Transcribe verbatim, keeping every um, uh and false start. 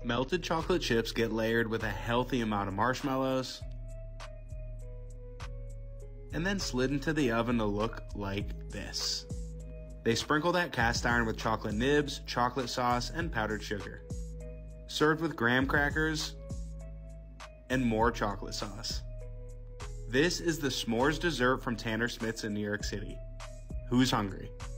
Melted chocolate chips get layered with a healthy amount of marshmallows and then slid into the oven to look like this. They sprinkle that cast iron with chocolate nibs, chocolate sauce, and powdered sugar. Served with graham crackers and more chocolate sauce. This is the s'mores dessert from Tanner Smith's in New York City. Who's hungry?